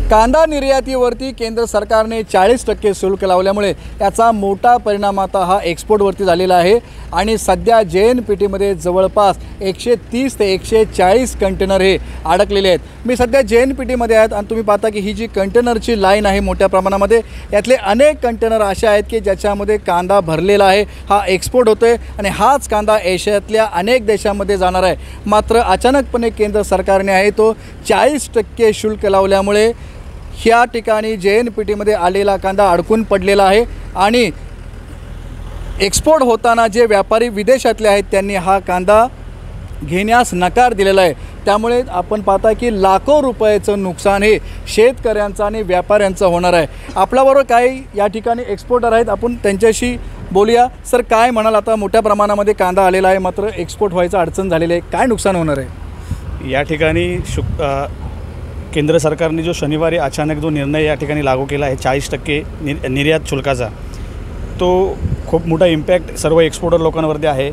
कांदा निर्यातीवरती केंद्र सरकारने 40% शुल्क लावल्यामुळे याचा मोठा परिणाम आता हा एक्सपोर्टवरती झालेला आहे आणि सध्या JNPTमध्ये जवळपास 130 ते 140 कंटेनर हे अडकलेले आहेत। मी सध्या JNPTमध्ये आहेत आणि तुम्ही पाहता की ही जी कंटेनरची लाईन आहे मोठ्या प्रमाणामध्ये यातले अनेक कंटेनर असे आहेत की ज्याच्यामध्ये कांदा भरलेला आहे, हा एक्सपोर्ट होतोय आणि हाच कांदा एशियातल्या अनेक देशांमध्ये जाणार आहे। मात्र अचानकपणे केंद्र सरकारने आहे तो 40% शुल्क लावल्यामुळे ह्या ठिकाणी JNPTमध्ये आलेला कांदा अडकून पडलेला आहे आणि एक्सपोर्ट होताना जे व्यापारी विदेशातले आहेत त्यांनी हा कांदा घेण्यास नकार दिलेला आहे। त्यामुळे आपण पाहता की लाखो रुपयाचं नुकसान हे शेतकऱ्यांचं आणि व्यापाऱ्यांचं होणार आहे। आपल्याबरोबर काही या ठिकाणी एक्सपोर्टर आहेत, आपण त्यांच्याशी बोलूया। सर, काय म्हणाल, आता मोठ्या प्रमाणामध्ये कांदा आलेला आहे मात्र एक्सपोर्ट व्हायचं अडचण झालेली आहे, काय नुकसान होणार आहे? या ठिकाणी केंद्र सरकारने जो शनिवारी अचानक जो निर्णय या ठिकाणी लागू केला आहे 40% निर्यात शुल्काचा, तो खूप मोठा इम्पॅक्ट सर्व एक्सपोर्टर लोकांवरती आहे।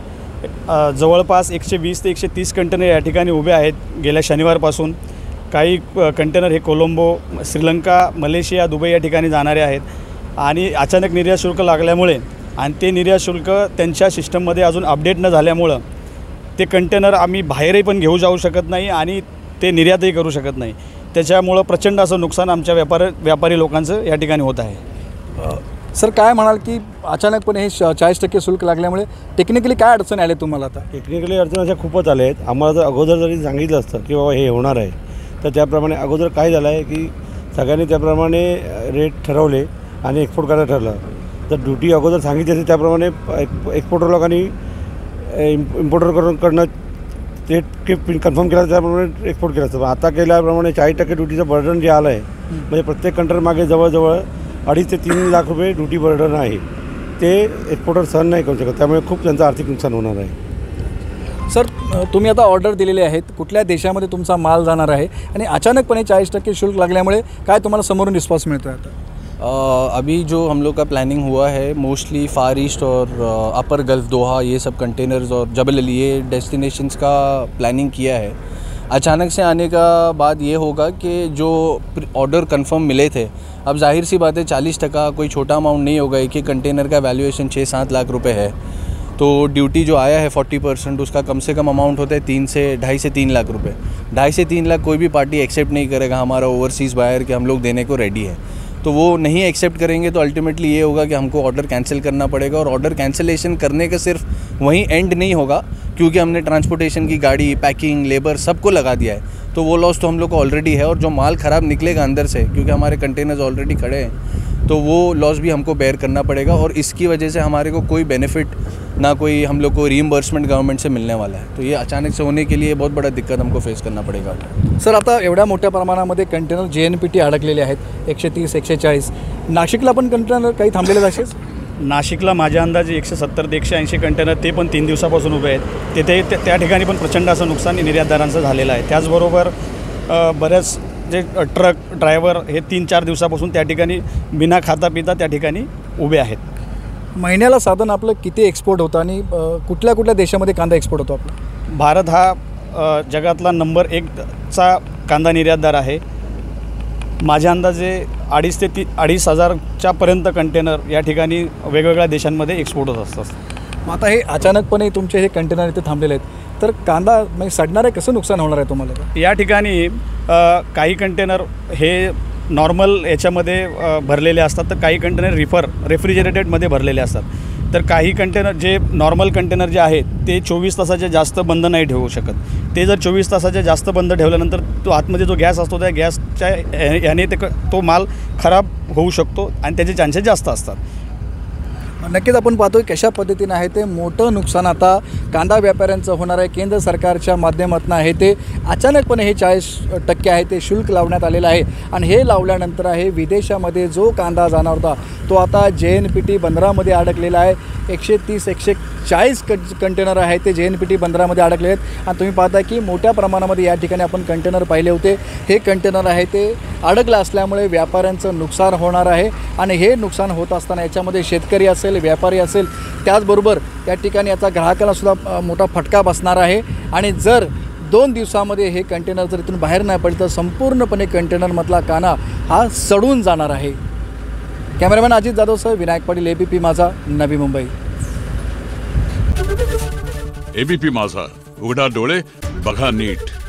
जवळपास 120 ते 130 कंटेनर या ठिकाणी उभे आहेत गेल्या शनिवारपासून। काही कंटेनर हे कोलंबो, श्रीलंका, मलेशिया, दुबई या ठिकाणी जाणारे आहेत आणि अचानक निर्यात शुल्क लागल्यामुळे आणि ते निर्यात शुल्क त्यांच्या सिस्टममध्ये अजून अपडेट न झाल्यामुळं ते कंटेनर आम्ही बाहेरही पण घेऊ जाऊ शकत नाही आणि ते निर्यातही करू शकत नाही। त्याच्यामुळं प्रचंड असं नुकसान आमच्या व्यापारी लोकांचं या ठिकाणी होत आहे। सर, काय म्हणाल की अचानकपणे हे 40% शुल्क लागल्यामुळे टेक्निकली काय अडचण आले तुम्हाला? आता टेक्निकली अडचण अशा खूपच आल्या आहेत। आम्हाला जर अगोदर जरी सांगितलं असतं की बाबा हे होणार आहे तर त्याप्रमाणे अगोदर काय झालं आहे की सगळ्यांनी त्याप्रमाणे रेट ठरवले आणि एक्सपोर्ट करायला ठरलं। तर ड्युटी अगोदर सांगितली असते त्याप्रमाणे एक्सपोर्टर लोकांनी इम्पोर्टरकडनं रेट कन्फर्म केला त्याप्रमाणे एक्सपोर्ट केलं असतं। आता केल्याप्रमाणे 40% ड्युटीचं बर्डन जे आलं आहे म्हणजे प्रत्येक कंटेनर मागे जवळजवळ 2.5 ते 3 लाख रुपये ड्युटी बर्डन आहे, ते एक्सपोर्टर सहन नाही करू शकत, त्यामुळे खूप त्यांचं आर्थिक नुकसान होणार आहे। सर, तुम्ही आता ऑर्डर दिलेले आहेत, कुठल्या देशामध्ये तुमचा माल जाणार आहे आणि अचानकपणे 40% शुल्क लागल्यामुळे काय तुम्हाला समोरून रिस्पॉन्स मिळतो आहे? आता अभी जो हम लोग का प्लानिंग हुआ है मोस्टली फार ईस्ट और अपर गल्फ़, दोहा, ये सब कंटेनर्स और जबल अली, ये डेस्टिनेशंस का प्लानिंग किया है। अचानक से आने का बाद ये होगा कि जो ऑर्डर कंफर्म मिले थे, अब जाहिर सी बात है 40% कोई छोटा अमाउंट नहीं होगा। एक एक कंटेनर का वैल्यूएशन 6-7 लाख रुपए है, तो ड्यूटी जो आया है 40% उसका कम से कम अमाउंट होता है 2.5 से 3 लाख रुपए। 2.5 से 3 लाख कोई भी पार्टी एक्सेप्ट नहीं करेगा हमारा ओवरसीज़ बायर कि हम लोग देने को रेडी है, तो वो नहीं एक्सेप्ट करेंगे तो अल्टीमेटली ये होगा कि हमको ऑर्डर कैंसिल करना पड़ेगा। और ऑर्डर कैंसिलेशन करने का सिर्फ वहीं एंड नहीं होगा, क्योंकि हमने ट्रांसपोर्टेशन की गाड़ी, पैकिंग, लेबर सबको लगा दिया है, तो वो लॉस तो हम लोग को ऑलरेडी है। और जो माल ख़राब निकलेगा अंदर से, क्योंकि हमारे कंटेनर्स ऑलरेडी खड़े हैं, तो वो लॉस भी हमको बेयर करना पड़ेगा। और इसकी वजह से हमारे को कोई बेनिफिट ना कोई हम लोग को रीइंबर्समेंट गवर्नमेंट से मिलने वाला है, तो ये अचानक से होने के लिए बहुत बड़ा दिक्कत हमको फेस करना पड़ेगा। सर, आता एवढ्या मोठ्या प्रमाणामध्ये कंटेनर JNPT अडकलेले आहेत, 130, 140। नाशिकला पण कंटेनर काही थांबलेले असेच? नाशिकला माझ्या अंदाजे 170 ते 180 कंटेनर ते पण 3 दिवसापासून उभे आहेत। तिथे त्या ठिकाणी पण प्रचंड असं नुकसान निर्यातदारांचं झालेलं आहे। त्याचबरोबर बऱ्याच जे ट्रक ड्रायव्हर हे 3-4 दिवसापासून त्या ठिकाणी बिना खाता पिता त्या ठिकाणी उभे आहेत। महिन्याला साधारण आपलं किती एक्सपोर्ट होतं आणि कुठल्या कुठल्या देशामध्ये कांदा एक्सपोर्ट होतो आपला? भारत हा जगातला नंबर 1चा कांदा निर्यातदार आहे। माझ्या अंदाजे 2.5 ते 2,500च्या पर्यंत कंटेनर या ठिकाणी वेगवेगळ्या देशांमध्ये एक्सपोर्ट होत असतात। आता हे अचानकपणे तुमचे हे कंटेनर इथे थांबलेले आहेत, तर कांदा म्हणजे सडणार आहे, कसं नुकसान होणार आहे तुम्हाला? या ठिकाणी काही कंटेनर हे नॉर्मल याच्यामध्ये भरलेले असतात, तर काही कंटेनर रेफ्रिजरेटेडमध्ये भरलेले असतात। तर काही कंटेनर जे नॉर्मल कंटेनर जे आहेत ते 24 तासाच्या जास्त बंद नाही ठेवू शकत। ते जर 24 तासाच्या जास्त बंद ठेवल्यानंतर तो आतमध्ये जो गॅस असतो त्या गॅसच्या याने तो माल खराब होऊ शकतो आणि त्याचे चान्सेस जास्त असतात। नक्कीच आपण पाहतोय कशा पद्धतीने आहे ते मोठं नुकसान आता कांदा व्यापाऱ्यांचं होणार आहे। केंद्र सरकारच्या माध्यमातून आहे ते अचानकपणे हे 40% आहे ते शुल्क लावण्यात आलेलं आहे आणि हे लावल्यानंतर आहे विदेशामध्ये जो कांदा जाणार होता तो आता JNPT बंदरामध्ये अडकलेला आहे। 130-140 कंटेनर आहे ते JNPT बंदरामध्ये अडकले आहेत आणि तुम्ही पाहता की मोठ्या प्रमाणामध्ये या ठिकाणी आपण कंटेनर पाहिले होते। हे कंटेनर आहे ते अडकलं असल्यामुळे व्यापाऱ्यांचं नुकसान होणार आहे आणि हे नुकसान होत असताना याच्यामध्ये शेतकरी असेल, व्यापारी असेल, त्याचबरोबर त्या ठिकाणी याचा ग्राहकाला सुद्धा मोठा फटका बसणार आहे। आणि जर 2 दिवसामध्ये हे कंटेनर जर इथून बाहेर नाही पडलं तर संपूर्णपणे कंटेनरमधला काना हा सडून जाणार आहे. कॅमेरामॅन अजित जाधवसह विनायक पाटील, ABP माझा, नवी मुंबई. ABP माझा, उघडा डोळे बघा नीट.